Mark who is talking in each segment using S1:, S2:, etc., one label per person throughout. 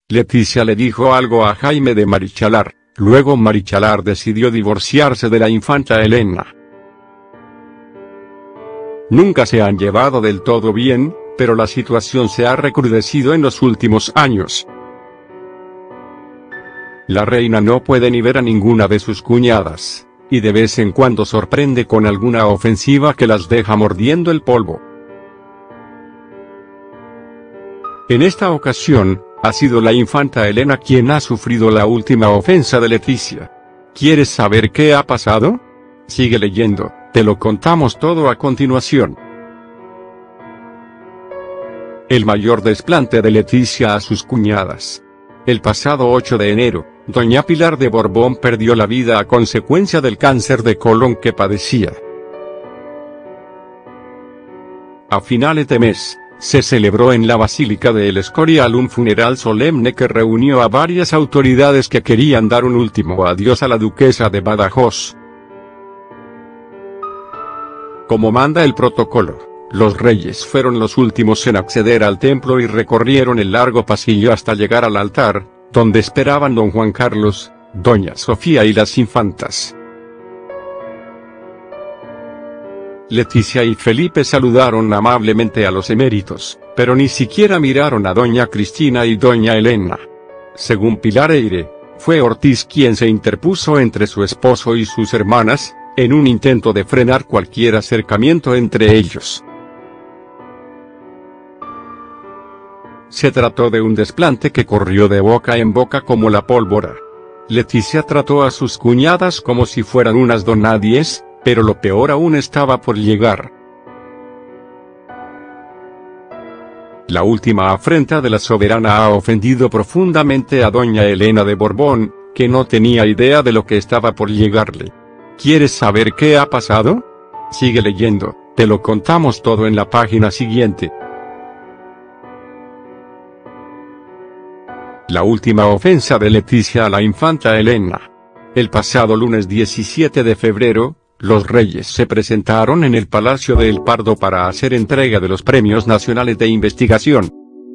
S1: Leticia le dijo algo a Jaime de Marichalar, luego Marichalar decidió divorciarse de la infanta Elena. Nunca se han llevado del todo bien, pero la situación se ha recrudecido en los últimos años. La reina no puede ni ver a ninguna de sus cuñadas, y de vez en cuando sorprende con alguna ofensiva que las deja mordiendo el polvo. En esta ocasión, ha sido la infanta Elena quien ha sufrido la última ofensa de Leticia. ¿Quieres saber qué ha pasado? Sigue leyendo, te lo contamos todo a continuación. El mayor desplante de Leticia a sus cuñadas. El pasado 8 de enero, doña Pilar de Borbón perdió la vida a consecuencia del cáncer de colon que padecía. A finales de mes, se celebró en la Basílica de El Escorial un funeral solemne que reunió a varias autoridades que querían dar un último adiós a la duquesa de Badajoz. Como manda el protocolo, los reyes fueron los últimos en acceder al templo y recorrieron el largo pasillo hasta llegar al altar, donde esperaban don Juan Carlos, doña Sofía y las infantas. Leticia y Felipe saludaron amablemente a los eméritos, pero ni siquiera miraron a doña Cristina y doña Elena. Según Pilar Eyre, fue Ortiz quien se interpuso entre su esposo y sus hermanas, en un intento de frenar cualquier acercamiento entre ellos. Se trató de un desplante que corrió de boca en boca como la pólvora. Leticia trató a sus cuñadas como si fueran unas donadies, pero lo peor aún estaba por llegar. La última afrenta de la soberana ha ofendido profundamente a doña Elena de Borbón, que no tenía idea de lo que estaba por llegarle. ¿Quieres saber qué ha pasado? Sigue leyendo, te lo contamos todo en la página siguiente. La última ofensa de Leticia a la infanta Elena. El pasado lunes 17 de febrero, los reyes se presentaron en el Palacio de El Pardo para hacer entrega de los Premios Nacionales de Investigación.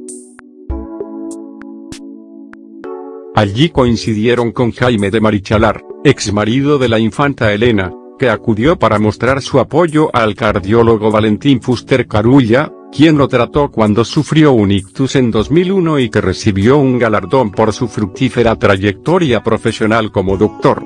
S1: Allí coincidieron con Jaime de Marichalar, ex marido de la infanta Elena, que acudió para mostrar su apoyo al cardiólogo Valentín Fuster Carulla, quien lo trató cuando sufrió un ictus en 2001 y que recibió un galardón por su fructífera trayectoria profesional como doctor.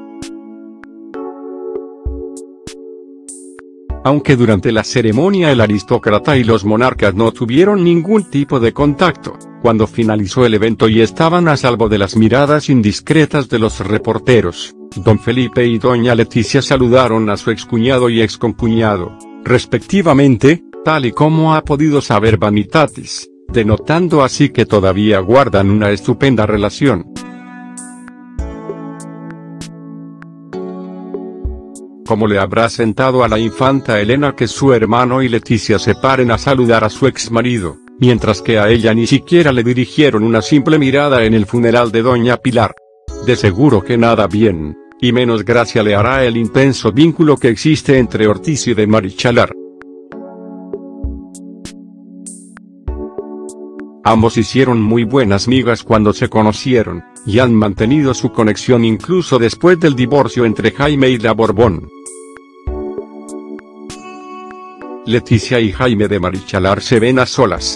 S1: Aunque durante la ceremonia el aristócrata y los monarcas no tuvieron ningún tipo de contacto, cuando finalizó el evento y estaban a salvo de las miradas indiscretas de los reporteros, don Felipe y doña Leticia saludaron a su excuñado y exconcuñado, respectivamente, tal y como ha podido saber Vanitatis, denotando así que todavía guardan una estupenda relación. ¿Cómo le habrá sentado a la infanta Elena que su hermano y Leticia se paren a saludar a su exmarido, mientras que a ella ni siquiera le dirigieron una simple mirada en el funeral de doña Pilar? De seguro que nada bien, y menos gracia le hará el intenso vínculo que existe entre Ortiz y de Marichalar. Ambos hicieron muy buenas migas cuando se conocieron, y han mantenido su conexión incluso después del divorcio entre Jaime y la Borbón. Leticia y Jaime de Marichalar se ven a solas.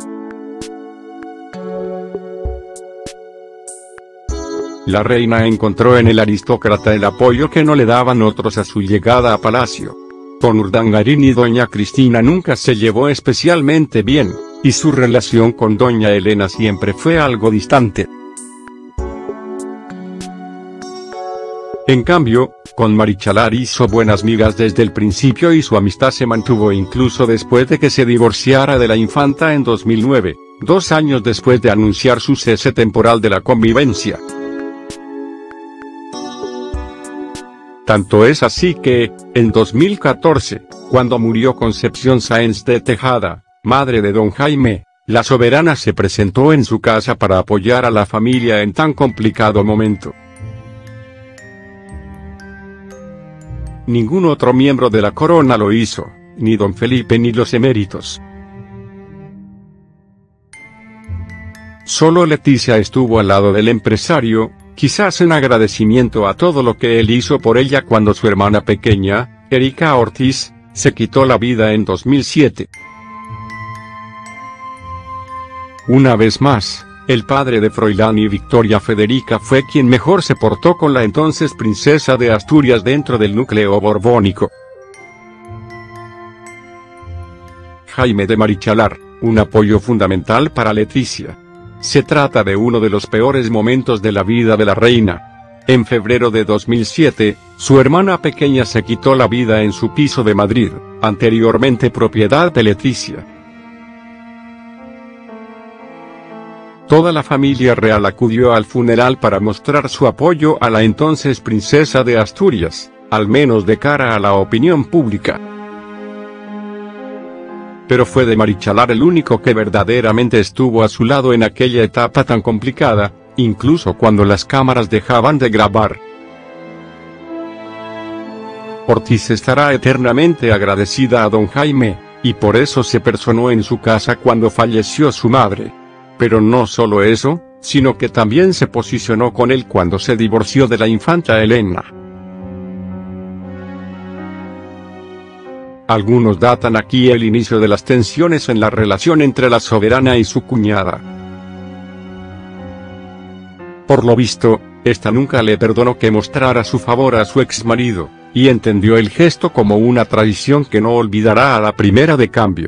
S1: La reina encontró en el aristócrata el apoyo que no le daban otros a su llegada a palacio. Con Urdangarín y doña Cristina nunca se llevó especialmente bien, y su relación con doña Elena siempre fue algo distante. En cambio, con Marichalar hizo buenas migas desde el principio y su amistad se mantuvo incluso después de que se divorciara de la infanta en 2009, 2 años después de anunciar su cese temporal de la convivencia. Tanto es así que, en 2014, cuando murió Concepción Sáenz de Tejada, madre de don Jaime, la soberana se presentó en su casa para apoyar a la familia en tan complicado momento. Ningún otro miembro de la corona lo hizo, ni don Felipe ni los eméritos. Solo Leticia estuvo al lado del empresario, quizás en agradecimiento a todo lo que él hizo por ella cuando su hermana pequeña, Erika Ortiz, se quitó la vida en 2007. Una vez más, el padre de Froilán y Victoria Federica fue quien mejor se portó con la entonces princesa de Asturias dentro del núcleo borbónico. Jaime de Marichalar, un apoyo fundamental para Leticia. Se trata de uno de los peores momentos de la vida de la reina. En febrero de 2007, su hermana pequeña se quitó la vida en su piso de Madrid, anteriormente propiedad de Leticia. Toda la familia real acudió al funeral para mostrar su apoyo a la entonces princesa de Asturias, al menos de cara a la opinión pública. Pero fue de Marichalar el único que verdaderamente estuvo a su lado en aquella etapa tan complicada, incluso cuando las cámaras dejaban de grabar. Ortiz estará eternamente agradecida a don Jaime, y por eso se personó en su casa cuando falleció su madre. Pero no solo eso, sino que también se posicionó con él cuando se divorció de la infanta Elena. Algunos datan aquí el inicio de las tensiones en la relación entre la soberana y su cuñada. Por lo visto, esta nunca le perdonó que mostrara su favor a su exmarido, y entendió el gesto como una traición que no olvidará a la primera de cambio.